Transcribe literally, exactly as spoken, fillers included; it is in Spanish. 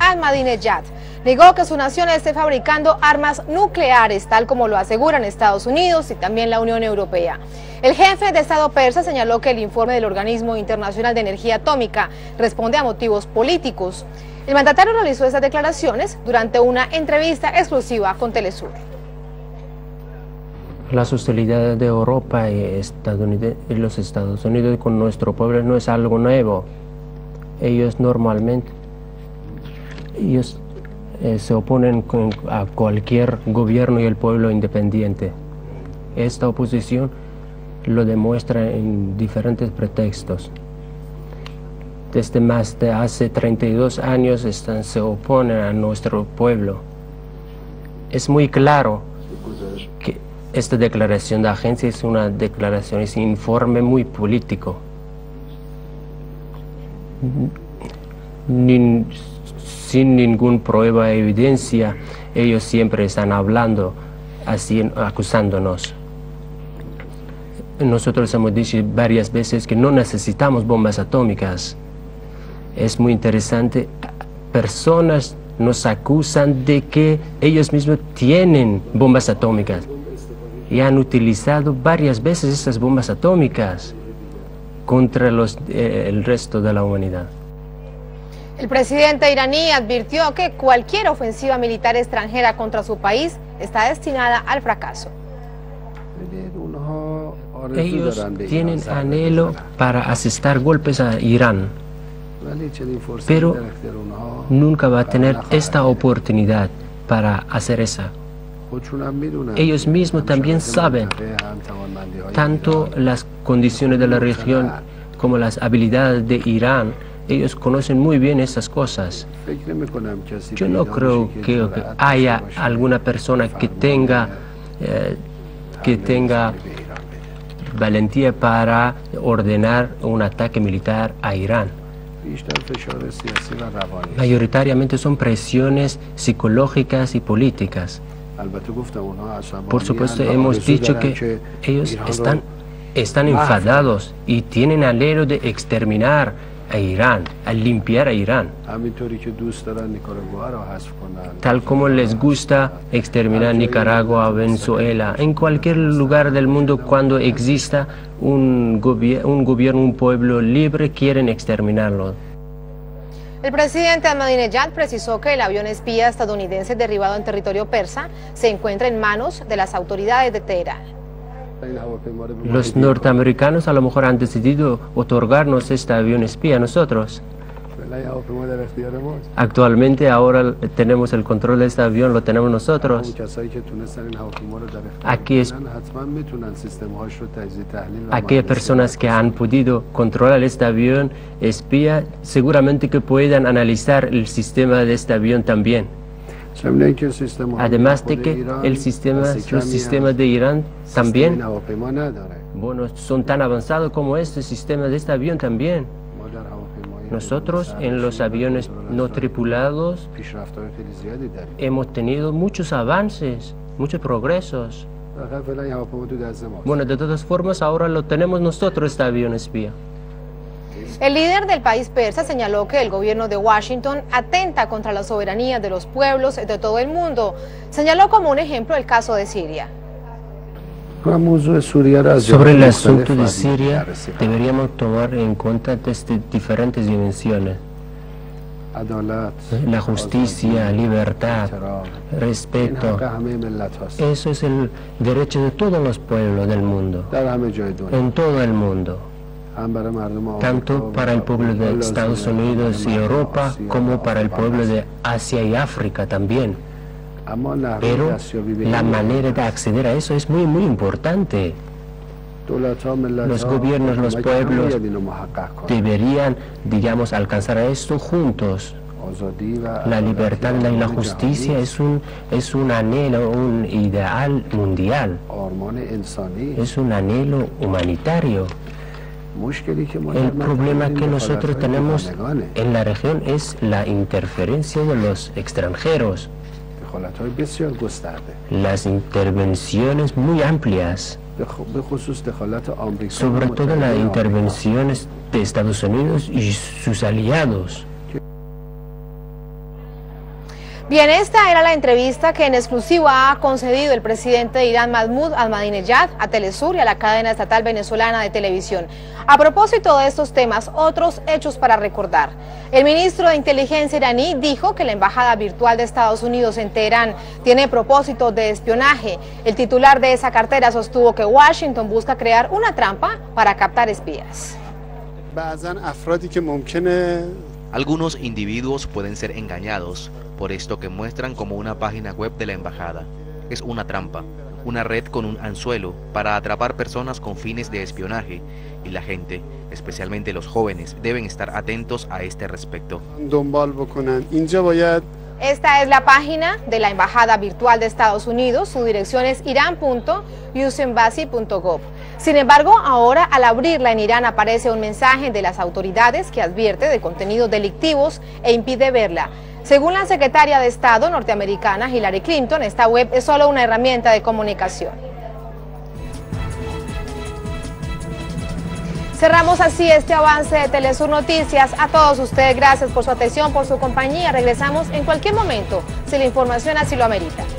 Ahmadinejad negó que su nación esté fabricando armas nucleares, tal como lo aseguran Estados Unidos y también la Unión Europea. El jefe de Estado persa señaló que el informe del Organismo Internacional de Energía Atómica responde a motivos políticos. El mandatario realizó estas declaraciones durante una entrevista exclusiva con Telesur. Las hostilidades de Europa y, y los Estados Unidos con nuestro pueblo no es algo nuevo. Ellos normalmente ellos, eh, se oponen con, a cualquier gobierno y el pueblo independiente. Esta oposición lo demuestra en diferentes pretextos. Desde más de hace treinta y dos años están, se oponen a nuestro pueblo. Es muy claro que esta declaración de agencia es una declaración, es un informe muy político. Ni, sin ninguna prueba e evidencia, ellos siempre están hablando, así acusándonos. Nosotros hemos dicho varias veces que no necesitamos bombas atómicas. Es muy interesante, personas nos acusan de que ellos mismos tienen bombas atómicas y han utilizado varias veces esas bombas atómicas contra los, eh, el resto de la humanidad. El presidente iraní advirtió que cualquier ofensiva militar extranjera contra su país está destinada al fracaso. Ellos tienen anhelo para asestar golpes a Irán, pero nunca va a tener esta oportunidad para hacer eso. Ellos mismos también saben tanto las condiciones de la región como las habilidades de Irán. Ellos conocen muy bien esas cosas. Yo no creo que haya alguna persona que tenga, eh, que tenga valentía para ordenar un ataque militar a Irán. Mayoritariamente son presiones psicológicas y políticas. Por supuesto, hemos dicho que ellos están, están enfadados y tienen anhelo de exterminar a Irán, a limpiar a Irán. Tal como les gusta exterminar Nicaragua, Venezuela, en cualquier lugar del mundo cuando exista un, gobi un gobierno, un pueblo libre, quieren exterminarlo. El presidente Ahmadinejad precisó que el avión espía estadounidense derribado en territorio persa se encuentra en manos de las autoridades de Teherán. Los norteamericanos a lo mejor han decidido otorgarnos este avión espía a nosotros. Actualmente ahora tenemos el control de este avión, lo tenemos nosotros. Aquí es, aquellas personas que han podido controlar este avión espía seguramente que puedan analizar el sistema de este avión también. Además de que el sistema, los sistemas de Irán también, bueno, son tan avanzados como este sistema de este avión también. Nosotros en los aviones no tripulados hemos tenido muchos avances, muchos progresos. Bueno, de todas formas ahora lo tenemos nosotros, este avión espía. El líder del país persa señaló que el gobierno de Washington atenta contra la soberanía de los pueblos de todo el mundo. Señaló como un ejemplo el caso de Siria. Sobre el asunto de Siria, deberíamos tomar en cuenta desde diferentes dimensiones. La justicia, libertad, respeto, eso es el derecho de todos los pueblos del mundo, en todo el mundo. Tanto para el pueblo de Estados Unidos y Europa como para el pueblo de Asia y África también. Pero la manera de acceder a eso es muy muy importante. Los gobiernos, los pueblos deberían, digamos, alcanzar a esto juntos. La libertad y la justicia es un, es un anhelo, un ideal mundial. Es un anhelo humanitario. El problema que nosotros tenemos en la región es la interferencia de los extranjeros, las intervenciones muy amplias, sobre todo las intervenciones de Estados Unidos y sus aliados. Bien, esta era la entrevista que en exclusiva ha concedido el presidente de Irán, Mahmoud Ahmadinejad, a Telesur y a la cadena estatal venezolana de televisión. A propósito de estos temas, otros hechos para recordar. El ministro de Inteligencia iraní dijo que la embajada virtual de Estados Unidos en Teherán tiene propósito de espionaje. El titular de esa cartera sostuvo que Washington busca crear una trampa para captar espías. Algunos individuos pueden ser engañados por esto que muestran como una página web de la embajada. Es una trampa, una red con un anzuelo para atrapar personas con fines de espionaje, y la gente, especialmente los jóvenes, deben estar atentos a este respecto. Esta es la página de la Embajada Virtual de Estados Unidos. Su dirección es iran punto u s embassy punto gov. Sin embargo, ahora al abrirla en Irán aparece un mensaje de las autoridades que advierte de contenidos delictivos e impide verla. Según la secretaria de Estado norteamericana Hillary Clinton, esta web es solo una herramienta de comunicación. Cerramos así este avance de Telesur Noticias. A todos ustedes, gracias por su atención, por su compañía. Regresamos en cualquier momento, si la información así lo amerita.